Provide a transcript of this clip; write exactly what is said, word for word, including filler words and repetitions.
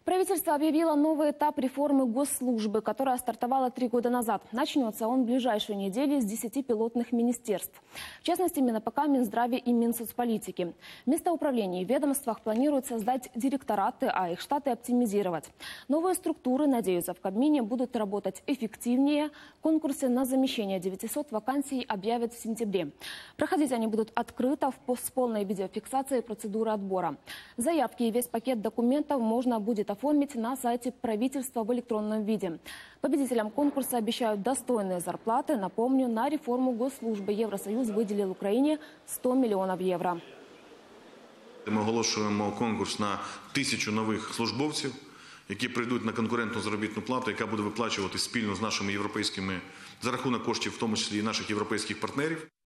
Правительство объявило новый этап реформы госслужбы, которая стартовала три года назад. Начнется он в ближайшую неделю с десяти пилотных министерств. В частности, Минапк, Минздраве и Минсоцполитики. Вместо управления в ведомствах планируют создать директораты, а их штаты оптимизировать. Новые структуры, надеются, в Кабмине будут работать эффективнее. Конкурсы на замещение девятисот вакансий объявят в сентябре. Проходить они будут открыто с полной видеофиксацией процедуры отбора. Заявки и весь пакет документов можно будет оформить на сайте правительства в электронном виде. Победителям конкурса обещают достойные зарплаты. Напомню, на реформу госслужбы Евросоюз выделил Украине сто миллионов евро. Ми оголошуємо конкурс на тисячу нових службовців, які прийдуть на конкурентну заробітну плату, яка буде виплачуватись спільно з нашими європейськими, за рахунок коштів, в тому числі і наших європейських партнерів.